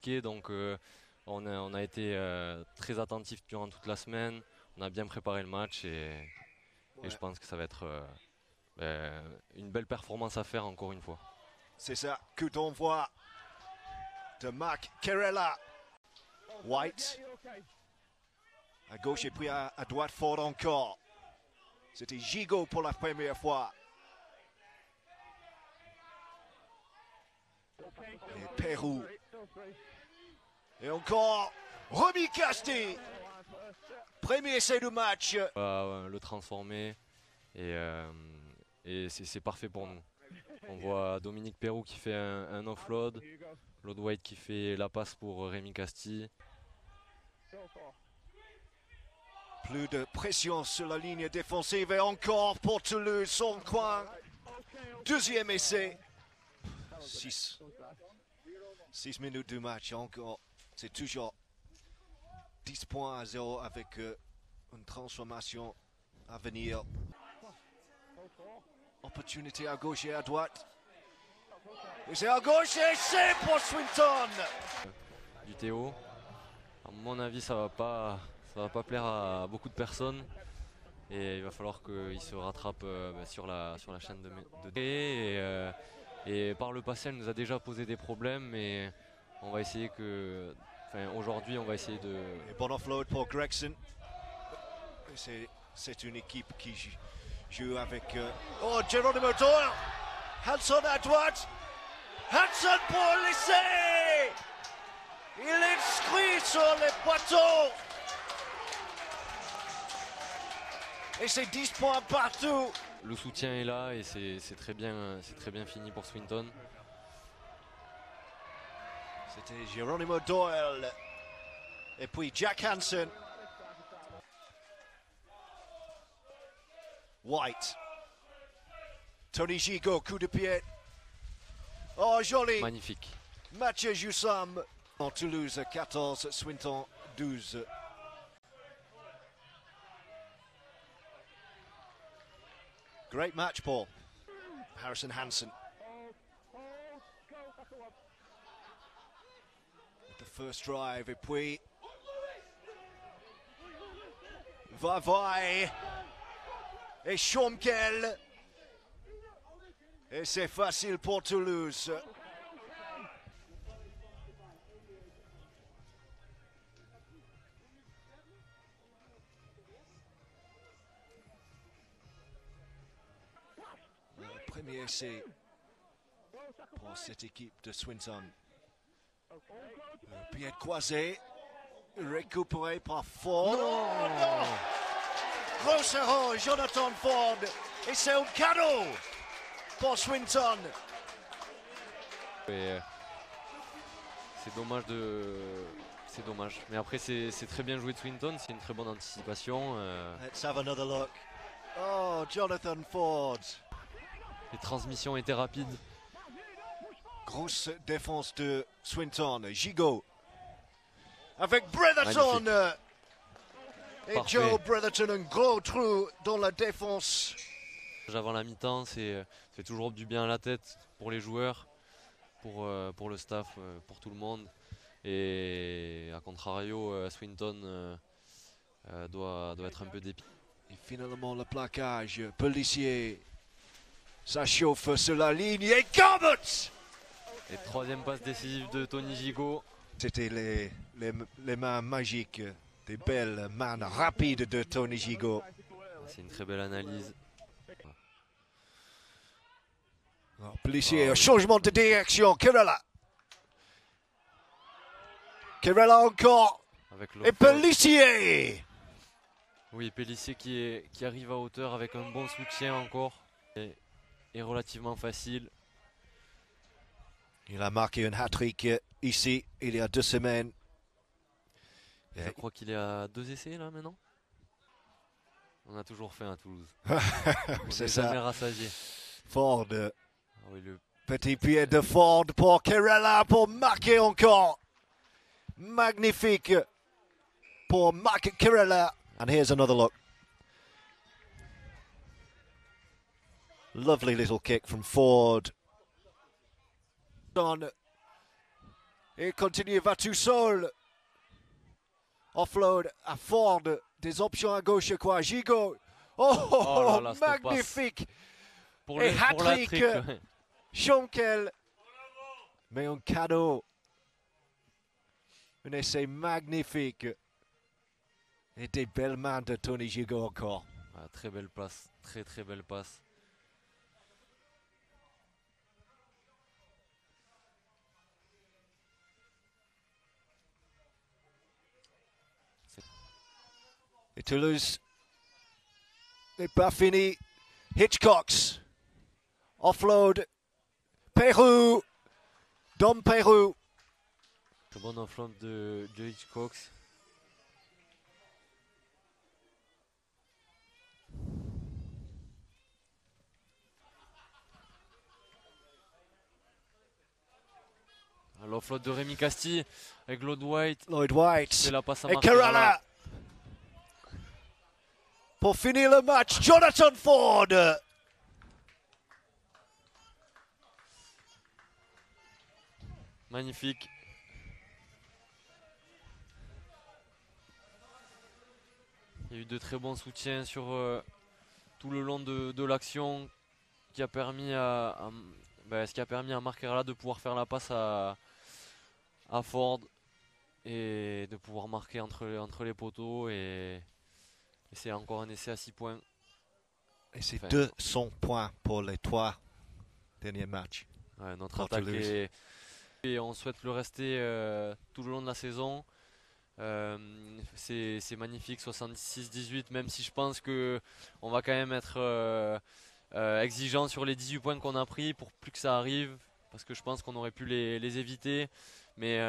compliqué, donc on a été très attentifs durant toute la semaine. On a bien préparé le match et je pense que ça va être une belle performance à faire encore une fois. C'est ça, coup d'envoi de Mark Querella. White à gauche et puis à droite, Ford encore. C'était Gigot pour la première fois. Et Pérou. Et encore Remy Casti. Premier essai du match. Le transformer et c'est parfait pour nous. On voit Dominique Pérou qui fait un offload, Claude White qui fait la passe pour Remy Casti. Plus de pression sur la ligne défensive et encore pour Toulouse, son coin. Deuxième essai. 6 minutes du match encore. C'est toujours 10 points à 0 avec une transformation à venir. Opportunité à gauche et à droite. Et c'est à gauche et c'est pour Swinton. Du Théo. À mon avis, ça va pas plaire à beaucoup de personnes. Et il va falloir qu'il se rattrape sur la chaîne de et par le passé, elle nous a déjà posé des problèmes. Mais on va essayer aujourd'hui, on va essayer de... Et bon offload pour Gregson. C'est une équipe qui joue avec... Oh, Geronimo Doyle. Hanson à droite. Hanson pour l'essai. Il est inscrit sur les poteaux. Et c'est 10 points partout. Le soutien est là et c'est très bien fini pour Swinton. C'était Geronimo Doyle. Et puis Jack Hansen. White. Tony Gigot, coup de pied. Oh, joli. Magnifique. Mathieu Joussam. En Toulouse, 14, Swinton, 12. Great match, Paul. Harrison Hansen. The first drive, et puis Vavaille et Schomkel. Et c'est facile pour Toulouse. Le premier essai pour cette équipe de Swinton. Pied croisé, récupéré par Ford. Non. Grosse erreur, Jonathan Ford. Et c'est un cadeau pour Swinton. C'est dommage C'est dommage. Mais après, c'est très bien joué de Swinton. C'est une très bonne anticipation. Let's have another look. Oh, Jonathan Ford. Les transmissions étaient rapides. Grosse défense de Swinton. Gigot. Avec Bretherton. Et Parfait. Joe Bretherton, un gros trou dans la défense. Avant la mi-temps, c'est toujours du bien à la tête pour les joueurs, pour le staff, pour tout le monde. Et à contrario, Swinton doit être un peu dépité. Et finalement le plaquage. Policier. Ça chauffe sur la ligne. Et Gambit. Et troisième passe décisive de Tony Gigot. C'était les mains magiques. Des belles mains rapides de Tony Gigot. C'est une très belle analyse. Alors, policier, changement de direction. Querella. Querella encore. Avec Et Pellissier. Oui, Pellissier qui arrive à hauteur avec un bon soutien encore. Et relativement facile. Il a marqué un hat-trick ici, il y a 2 semaines. Je crois qu'il est à 2 essais là maintenant. On a toujours fait à Toulouse. C'est jamais ça. rassasié. Ford. Ah oui, Petit pied de Ford pour Querella pour marquer encore. Magnifique pour Mark Querella. And here's another look. Lovely little kick from Ford. On Et il continue, il va tout seul. Offload à Ford. Des options à gauche, quoi. Gigot. Oh, là là, cette magnifique. Pour Et pour la hat-trick. trick, ouais. Schonkel. Mais un cadeau. Un essai magnifique. Et des belles mains de Tony Gigot encore. Ouais, très belle passe, très très belle passe. Et Toulouse n'est pas fini. Hitchcox. Offload. Pérou. Dom Pérou. Très bon offload de Hitchcox. L'offload de Rémi Castille avec Lloyd White. Lloyd White. C'est la passe à Et Markerala. Kerala. Pour finir le match, Jonathan Ford. Magnifique. Il y a eu de très bons soutiens sur tout le long de l'action qui a permis ce qui a permis à Markerala de pouvoir faire la passe à Ford et de pouvoir marquer entre les poteaux et c'est encore un essai à 6 points. Et c'est 200 points pour les 3 derniers matchs. Ouais, notre attaque est... Et on souhaite le rester tout le long de la saison. C'est magnifique, 76-18, même si je pense qu'on va quand même être exigeant sur les 18 points qu'on a pris pour plus que ça arrive, parce que je pense qu'on aurait pu les éviter. Mais